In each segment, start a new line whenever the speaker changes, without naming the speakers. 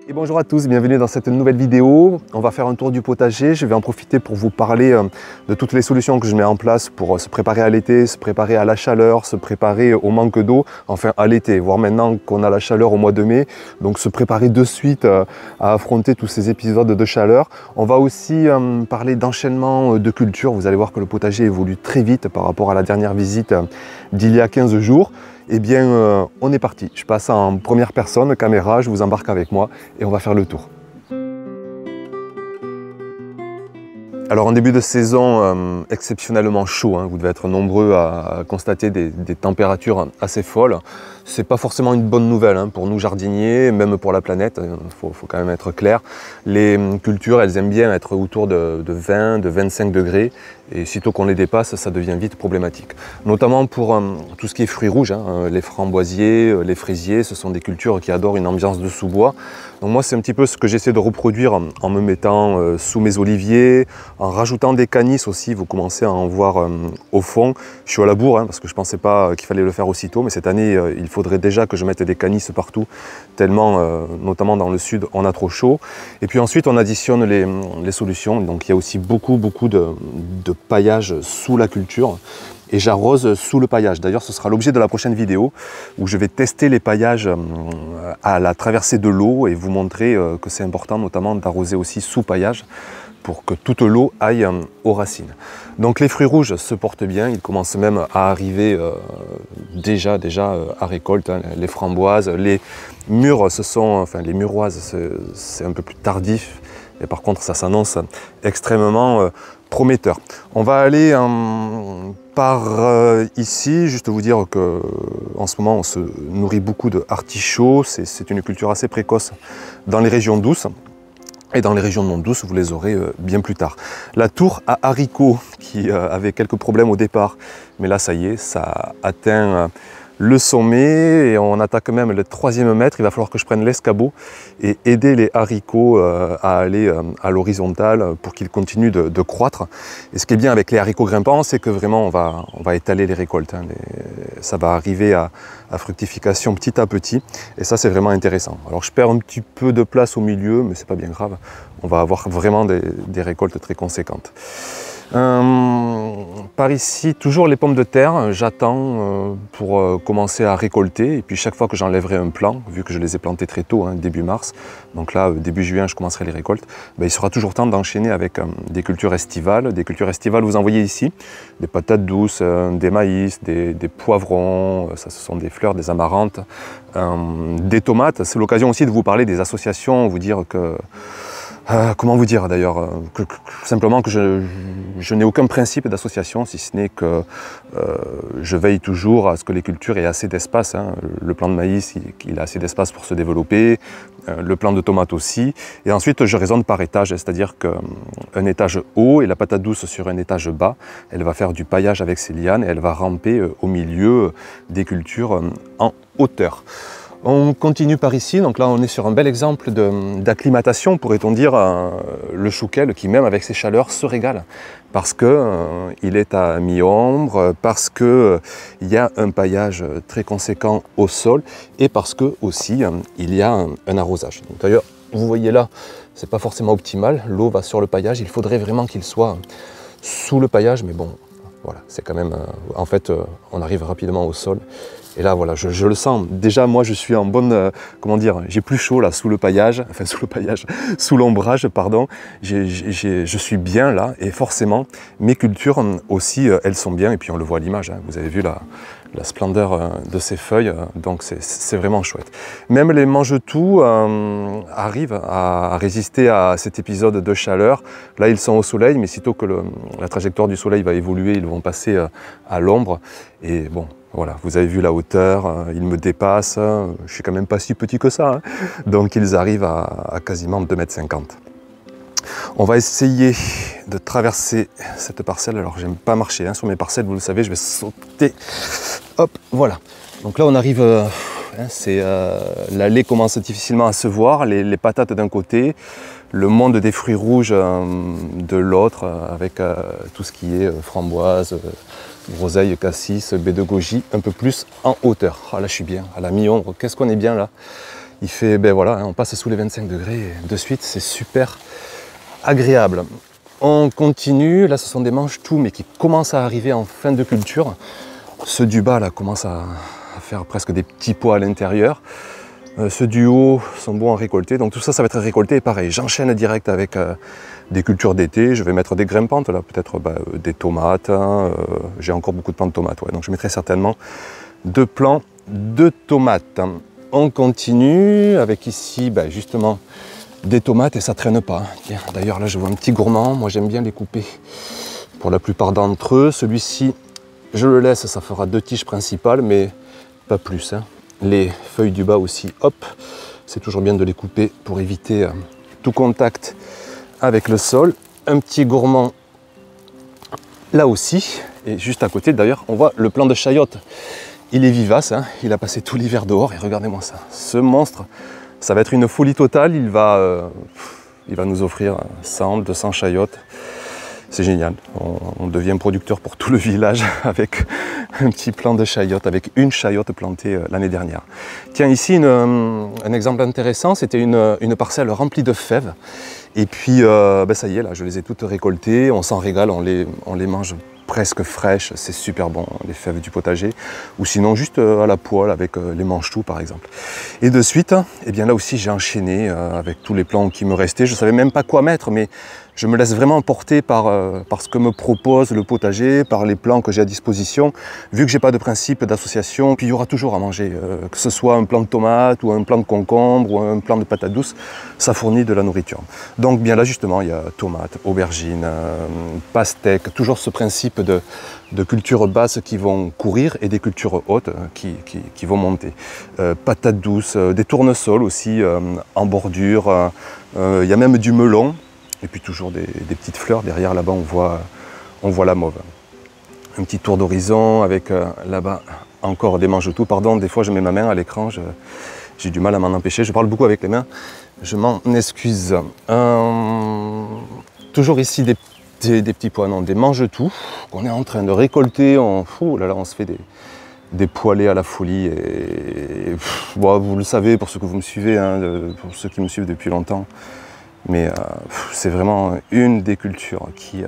Et bonjour à tous, bienvenue dans cette nouvelle vidéo. On va faire un tour du potager. Je vais en profiter pour vous parler de toutes les solutions que je mets en place pour se préparer à l'été, se préparer à la chaleur, se préparer au manque d'eau, enfin à l'été, voire maintenant qu'on a la chaleur au mois de mai. Donc se préparer de suite à affronter tous ces épisodes de chaleur. On va aussi parler d'enchaînement de cultures. Vous allez voir que le potager évolue très vite par rapport à la dernière visite d'il y a 15 jours. Eh bien, on est parti. Je passe en première personne, caméra, je vous embarque avec moi et on va faire le tour. Alors en début de saison exceptionnellement chaud, hein. Vous devez être nombreux à constater des températures assez folles. C'est pas forcément une bonne nouvelle hein, pour nous jardiniers, même pour la planète, faut quand même être clair. Les cultures, elles aiment bien être autour de 20, de 25 degrés et sitôt qu'on les dépasse, ça devient vite problématique. Notamment pour tout ce qui est fruits rouges, hein, les framboisiers, les fraisiers, ce sont des cultures qui adorent une ambiance de sous-bois. Donc moi c'est un petit peu ce que j'essaie de reproduire en me mettant sous mes oliviers, en rajoutant des canisses aussi, vous commencez à en voir au fond. Je suis à la bourre hein, parce que je ne pensais pas qu'il fallait le faire aussitôt, mais cette année il faudrait déjà que je mette des canisses partout, tellement, notamment dans le sud, on a trop chaud. Et puis ensuite on additionne les solutions, donc il y a aussi beaucoup de paillage sous la culture. Et j'arrose sous le paillage. D'ailleurs, ce sera l'objet de la prochaine vidéo où je vais tester les paillages à la traversée de l'eau et vous montrer que c'est important notamment d'arroser aussi sous paillage pour que toute l'eau aille aux racines. Donc les fruits rouges se portent bien, ils commencent même à arriver déjà à récolte, hein, les framboises, les mûres, les muroises, c'est un peu plus tardif, et par contre ça s'annonce extrêmement prometteur. On va aller par ici, juste vous dire que en ce moment on se nourrit beaucoup de artichauts, c'est une culture assez précoce dans les régions douces. Et dans les régions non douces, vous les aurez bien plus tard. La tour à haricots qui avait quelques problèmes au départ, mais là ça y est, ça atteint le sommet et on attaque même le 3e mètre. Il va falloir que je prenne l'escabeau et aider les haricots à aller à l'horizontale pour qu'ils continuent de croître. Et ce qui est bien avec les haricots grimpants, c'est que vraiment on va étaler les récoltes. Hein. Ça va arriver à fructification petit à petit et ça c'est vraiment intéressant. Alors je perds un petit peu de place au milieu, mais c'est pas bien grave. On va avoir vraiment des récoltes très conséquentes. Par ici, toujours les pommes de terre, j'attends pour commencer à récolter et puis chaque fois que j'enlèverai un plant, vu que je les ai plantés très tôt, hein, début mars, donc là début juin je commencerai les récoltes, il sera toujours temps d'enchaîner avec des cultures estivales. Des cultures estivales, vous en voyez ici, des patates douces, des maïs, des poivrons, ça ce sont des fleurs, des amarantes, des tomates. C'est l'occasion aussi de vous parler des associations, vous dire que comment vous dire d'ailleurs, simplement que je n'ai aucun principe d'association, si ce n'est que je veille toujours à ce que les cultures aient assez d'espace. Hein. Le plant de maïs, il a assez d'espace pour se développer, le plant de tomates aussi. Et ensuite, je raisonne par étage, c'est-à-dire qu'un étage haut et la patate douce sur un étage bas, elle va faire du paillage avec ses lianes et elle va ramper au milieu des cultures en hauteur. On continue par ici, donc là on est sur un bel exemple d'acclimatation, pourrait-on dire, le chouquel qui même avec ses chaleurs se régale parce qu'il est à mi-ombre, parce qu'il y a un paillage très conséquent au sol et parce que aussi il y a un arrosage. D'ailleurs vous voyez là, c'est pas forcément optimal, l'eau va sur le paillage, il faudrait vraiment qu'il soit sous le paillage, mais bon, voilà, c'est quand même, en fait on arrive rapidement au sol. Et là, voilà, je le sens. Déjà, moi, je suis en bonne, comment dire, j'ai plus chaud là, sous l'ombrage, pardon. Je suis bien là, et forcément, mes cultures aussi, elles sont bien. Et puis, on le voit à l'image, hein, vous avez vu la splendeur de ces feuilles, donc c'est vraiment chouette. Même les mange-tout arrivent à résister à cet épisode de chaleur. Là, ils sont au soleil, mais sitôt que la trajectoire du soleil va évoluer, ils vont passer à l'ombre. Et bon, voilà, vous avez vu la hauteur, ils me dépassent, je suis quand même pas si petit que ça, hein. Donc ils arrivent à quasiment 2,50 m. On va essayer de traverser cette parcelle. Alors j'aime pas marcher hein, sur mes parcelles, vous le savez, je vais sauter. Hop, voilà. Donc là on arrive, l'allée commence difficilement à se voir, les patates d'un côté, le monde des fruits rouges de l'autre, avec tout ce qui est framboise, groseille, cassis, baie de goji, un peu plus en hauteur. Ah là je suis bien, à la mi-ombre, qu'est-ce qu'on est bien là. Il fait, ben voilà, on passe sous les 25 degrés de suite, c'est super agréable. On continue, là ce sont des manches-tout mais qui commencent à arriver en fin de culture. Ceux du bas là commencent à faire presque des petits pois à l'intérieur. Ceux du haut sont bons à récolter, donc tout ça, ça va être récolté. Et pareil, j'enchaîne direct avec des cultures d'été. Je vais mettre des grimpantes, là, peut-être des tomates. J'ai encore beaucoup de plants de tomates, ouais, donc je mettrai certainement 2 plants de tomates. On continue avec ici, justement, des tomates et ça traîne pas. D'ailleurs, là, je vois un petit gourmand. Moi, j'aime bien les couper pour la plupart d'entre eux. Celui-ci, je le laisse, ça fera 2 tiges principales, mais pas plus. Les feuilles du bas aussi, hop, c'est toujours bien de les couper pour éviter tout contact avec le sol. Un petit gourmand là aussi, et juste à côté d'ailleurs, on voit le plant de chayote. Il est vivace, il a passé tout l'hiver dehors et regardez-moi ça. Ce monstre, ça va être une folie totale, il va nous offrir 100, 200 chayotes. C'est génial, on devient producteur pour tout le village avec un petit plant de chayote, avec une chayote plantée l'année dernière. Tiens, ici un exemple intéressant, c'était une parcelle remplie de fèves. Et puis ça y est, là, je les ai toutes récoltées, on s'en régale, on les mange presque fraîches, c'est super bon, les fèves du potager. Ou sinon juste à la poêle avec les manches-tout par exemple. Et de suite, eh bien là aussi j'ai enchaîné avec tous les plants qui me restaient. Je ne savais même pas quoi mettre, mais je me laisse vraiment porter par ce que me propose le potager, par les plants que j'ai à disposition. Vu que j'ai pas de principe d'association, puis il y aura toujours à manger, que ce soit un plant de tomate ou un plant de concombre ou un plant de patate douce, ça fournit de la nourriture. Donc bien là justement, il y a tomates, aubergines, pastèques, toujours ce principe de cultures basses qui vont courir et des cultures hautes qui vont monter. Patates douces, des tournesols aussi en bordure, il y a même du melon. Et puis toujours des petites fleurs. Derrière, là-bas, on voit la mauve. Un petit tour d'horizon avec là-bas encore des manches-tout. Pardon, des fois, je mets ma main à l'écran. J'ai du mal à m'en empêcher. Je parle beaucoup avec les mains. Je m'en excuse. Toujours ici des petits pois, non, des manches-tout qu'on est en train de récolter. On se fait des poêlés à la folie. Et vous le savez, pour ceux que vous me suivez, pour ceux qui me suivent depuis longtemps. Mais c'est vraiment une des cultures qui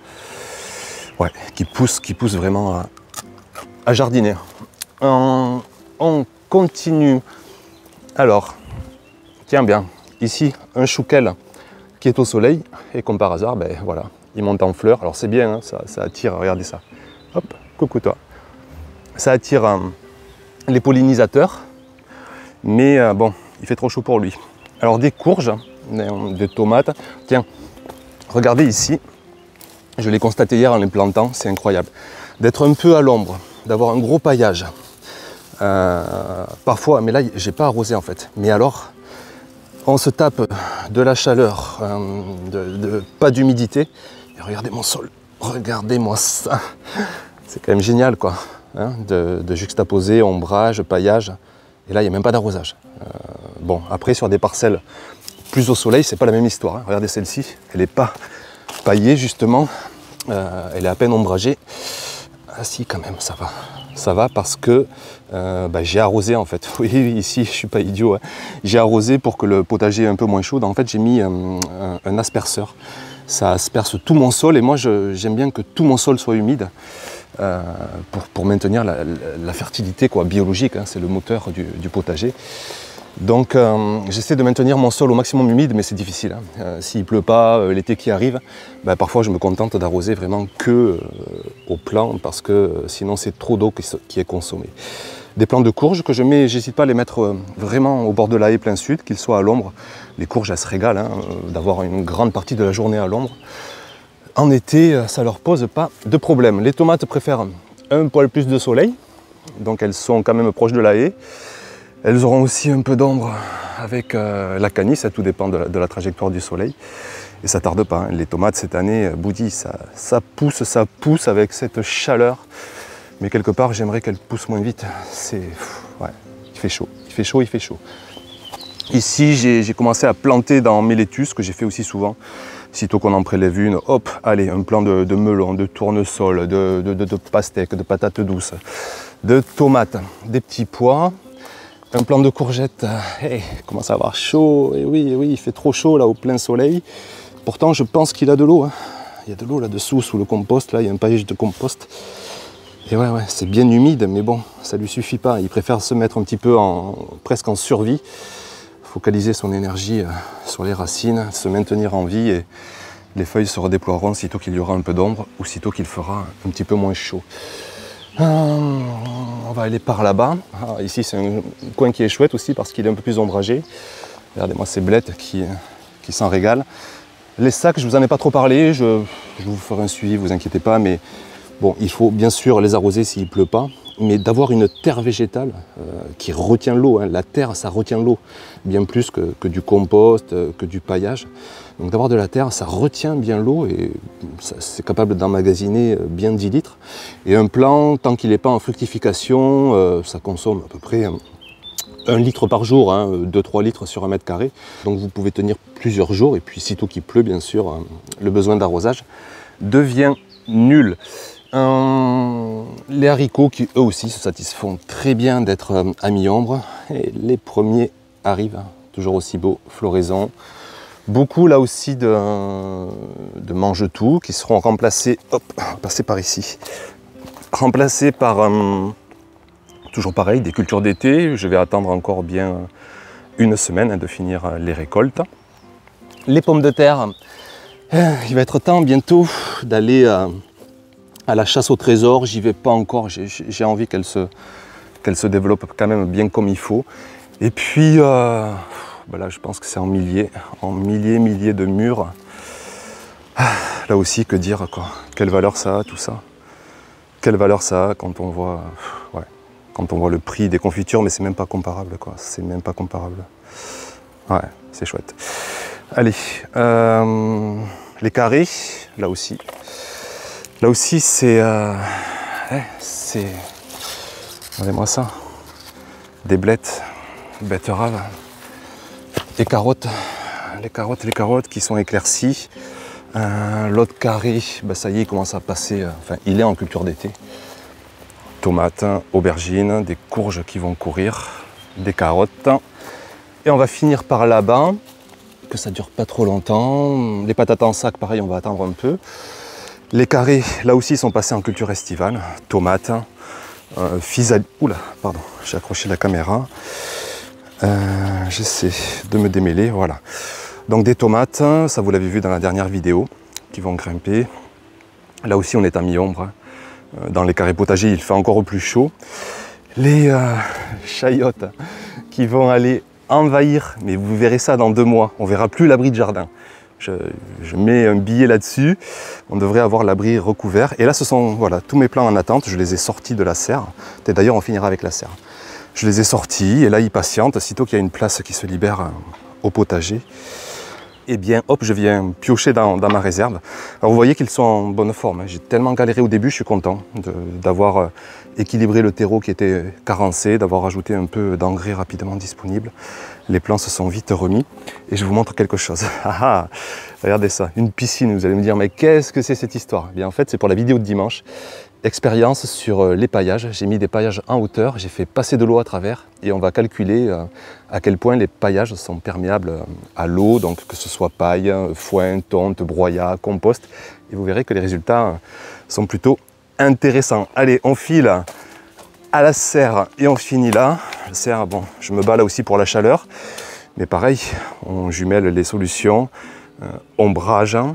pousse vraiment à jardiner. On continue. Alors, tiens bien, ici un chouquel qui est au soleil et comme par hasard, voilà, il monte en fleurs. Alors c'est bien, ça attire, regardez ça. Hop, coucou toi. Ça attire les pollinisateurs, mais bon, il fait trop chaud pour lui. Alors des courges, des tomates. Tiens, regardez ici, je l'ai constaté hier en les plantant, c'est incroyable. D'être un peu à l'ombre, d'avoir un gros paillage. Parfois, mais là, j'ai pas arrosé en fait. Mais alors, on se tape de la chaleur, pas d'humidité. Et regardez mon sol, regardez-moi ça. C'est quand même génial quoi, de juxtaposer ombrage, paillage. Et là, il n'y a même pas d'arrosage. Bon, après, sur des parcelles plus au soleil, c'est pas la même histoire. Regardez celle-ci, elle n'est pas paillée justement, elle est à peine ombragée. Ah si, quand même, ça va. Ça va parce que j'ai arrosé en fait. Oui, ici, je suis pas idiot. J'ai arrosé pour que le potager est un peu moins chaud. En fait, j'ai mis un asperceur. Ça asperce tout mon sol et moi, j'aime bien que tout mon sol soit humide pour maintenir la fertilité biologique. C'est le moteur du potager. Donc j'essaie de maintenir mon sol au maximum humide, mais c'est difficile. S'il ne pleut pas, l'été qui arrive, parfois je me contente d'arroser vraiment que au plant parce que sinon c'est trop d'eau qui est consommée. Des plants de courges que je mets, j'hésite pas à les mettre vraiment au bord de la haie plein sud, qu'ils soient à l'ombre. Les courges, elles se régalent d'avoir une grande partie de la journée à l'ombre. En été, ça ne leur pose pas de problème. Les tomates préfèrent un poil plus de soleil, donc elles sont quand même proches de la haie. Elles auront aussi un peu d'ombre avec la canisse, ça tout dépend de la trajectoire du soleil. Et ça tarde pas, les tomates cette année, Boudi, ça pousse avec cette chaleur. Mais quelque part, j'aimerais qu'elles poussent moins vite. Il fait chaud. Ici, j'ai commencé à planter dans mes laitues, que j'ai fait aussi souvent. Sitôt qu'on en prélève une, hop, allez, un plant de melon, de tournesol, de pastèques, de patates douces, de tomates, des petits pois.
Un plant de courgettes, commence à avoir chaud, et oui, il fait trop chaud là au plein soleil. Pourtant je pense qu'il a de l'eau, hein. Il y a de l'eau là-dessous, sous le compost, là il y a un paillage de compost. Et ouais, c'est bien humide, mais bon, ça lui suffit pas. Il préfère se mettre un petit peu presque en survie, focaliser son énergie sur les racines, se maintenir en vie, et les feuilles se redéploieront sitôt qu'il y aura un peu d'ombre, ou sitôt qu'il fera un petit peu moins chaud. On va aller par là-bas. Ici c'est un coin qui est chouette aussi parce qu'il est un peu plus ombragé. Regardez-moi ces blettes qui s'en régalent. Les sacs, je vous en ai pas trop parlé, je vous ferai un suivi, vous inquiétez pas, mais bon, il faut bien sûr les arroser s'il ne pleut pas, mais d'avoir une terre végétale qui retient l'eau, hein. La terre, ça retient l'eau, bien plus que du compost, que du paillage. Donc d'avoir de la terre, ça retient bien l'eau et c'est capable d'emmagasiner bien 10 litres. Et un plant, tant qu'il n'est pas en fructification, ça consomme à peu près 1 litre par jour, hein, 2-3 litres sur 1 mètre carré. Donc vous pouvez tenir plusieurs jours, et puis sitôt qu'il pleut, bien sûr, le besoin d'arrosage devient nul. Les haricots qui eux aussi se satisfont très bien d'être à mi-ombre. Et les premiers arrivent, hein, toujours aussi beaux, floraison. Beaucoup là aussi de mange-tout qui seront remplacés, hop, passer par ici, remplacés par, toujours pareil, des cultures d'été. Je vais attendre encore bien 1 semaine de finir les récoltes. Les pommes de terre, il va être temps bientôt d'aller à la chasse au trésor. J'y vais pas encore, j'ai envie qu'elle se développe quand même bien comme il faut. Et puis là je pense que c'est en milliers de mûres. Là aussi, que dire quoi, quelle valeur ça a tout ça. Quelle valeur ça a quand on voit, quand on voit le prix des confitures, mais c'est même pas comparable quoi, c'est même pas comparable. Ouais, c'est chouette. Allez, les carrés, là aussi c'est, regardez-moi ça, des blettes, betteraves, les carottes qui sont éclaircies. L'autre carré, ça y est, il commence à passer, il est en culture d'été. Tomates, aubergines, des courges qui vont courir, des carottes. Et on va finir par là-bas, que ça dure pas trop longtemps. Les patates en sac, pareil, on va attendre un peu. Les carrés, là aussi, sont passés en culture estivale. Tomates, oula, pardon, j'ai accroché la caméra. J'essaie de me démêler, voilà. Donc des tomates, ça vous l'avez vu dans la dernière vidéo, qui vont grimper. Là aussi, on est à mi-ombre. Dans les carrés potagers, il fait encore plus chaud. Les chayotes qui vont aller envahir, mais vous verrez ça dans 2 mois, on verra plus l'abri de jardin. Je mets un billet là-dessus, on devrait avoir l'abri recouvert. Et là, ce sont tous mes plants en attente, je les ai sortis de la serre. Et d'ailleurs, on finira avec la serre. Je les ai sortis et là, ils patientent, sitôt qu'il y a une place qui se libère au potager. Et bien, hop, je viens piocher dans ma réserve. Alors, vous voyez qu'ils sont en bonne forme. J'ai tellement galéré au début, je suis content d'avoir équilibré le terreau qui était carencé, d'avoir ajouté un peu d'engrais rapidement disponible. Les plants se sont vite remis. Et je vous montre quelque chose. Regardez ça, une piscine. Vous allez me dire, mais qu'est-ce que c'est cette histoire? Eh bien, en fait, c'est pour la vidéo de dimanche. Expérience sur les paillages. J'ai mis des paillages en hauteur, j'ai fait passer de l'eau à travers et on va calculer à quel point les paillages sont perméables à l'eau, donc que ce soit paille, foin, tonte, broyat, compost. Et vous verrez que les résultats sont plutôt intéressants. Allez, on file à la serre et on finit là. La serre, bon, je me bats là aussi pour la chaleur, mais pareil, on jumelle les solutions. Ombrage, un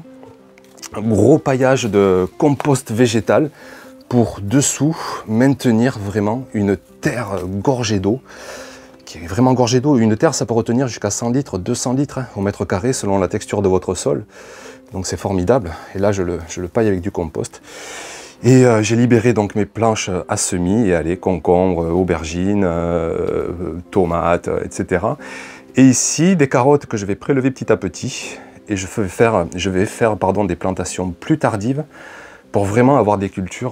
gros paillage de compost végétal, pour dessous maintenir vraiment une terre gorgée d'eau, qui est vraiment gorgée d'eau. Une terre, ça peut retenir jusqu'à 100 litres, 200 litres au mètre carré selon la texture de votre sol. Donc c'est formidable. Et là, je le paille avec du compost. Et j'ai libéré donc mes planches à semis, et allez, concombres, aubergines, tomates, etc. Et ici, des carottes que je vais prélever petit à petit. Et je vais faire des plantations plus tardives, pour vraiment avoir des cultures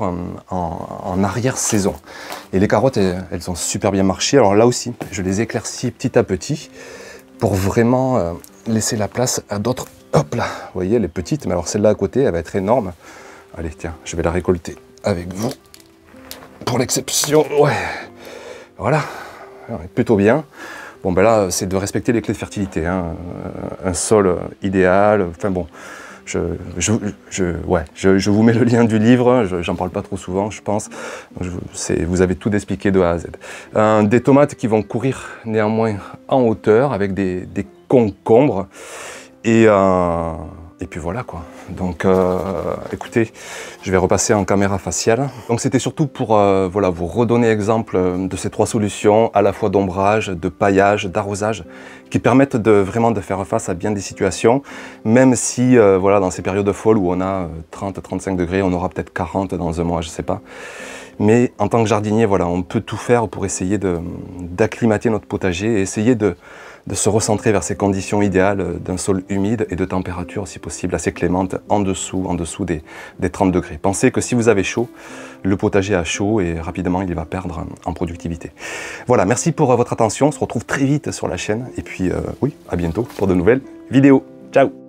en arrière-saison. Et les carottes, elles ont super bien marché. Alors là aussi, je les éclaircis petit à petit pour vraiment laisser la place à d'autres. Hop là, vous voyez, les petites, mais alors celle-là à côté, elle va être énorme. Allez, tiens, je vais la récolter avec vous. Pour l'exception, ouais. Voilà, plutôt bien. Bon, ben là, c'est de respecter les clés de fertilité, hein. Un sol idéal, enfin bon, je vous mets le lien du livre, j'en parle pas trop souvent, je pense. Vous avez tout expliqué de A à Z. Des tomates qui vont courir néanmoins en hauteur avec des concombres. Et puis voilà quoi. Donc écoutez, je vais repasser en caméra faciale. Donc c'était surtout pour voilà, vous redonner exemple de ces 3 solutions, à la fois d'ombrage, de paillage, d'arrosage, qui permettent vraiment de faire face à bien des situations, même si voilà, dans ces périodes folles où on a 30-35 degrés, on aura peut-être 40 dans un mois, je sais pas. Mais en tant que jardinier, voilà, on peut tout faire pour essayer d'acclimater notre potager et essayer de se recentrer vers ces conditions idéales d'un sol humide et de température, si possible, assez clémente, en dessous des 30 degrés. Pensez que si vous avez chaud, le potager a chaud et rapidement il va perdre en productivité. Voilà, merci pour votre attention, on se retrouve très vite sur la chaîne et puis oui, à bientôt pour de nouvelles vidéos. Ciao!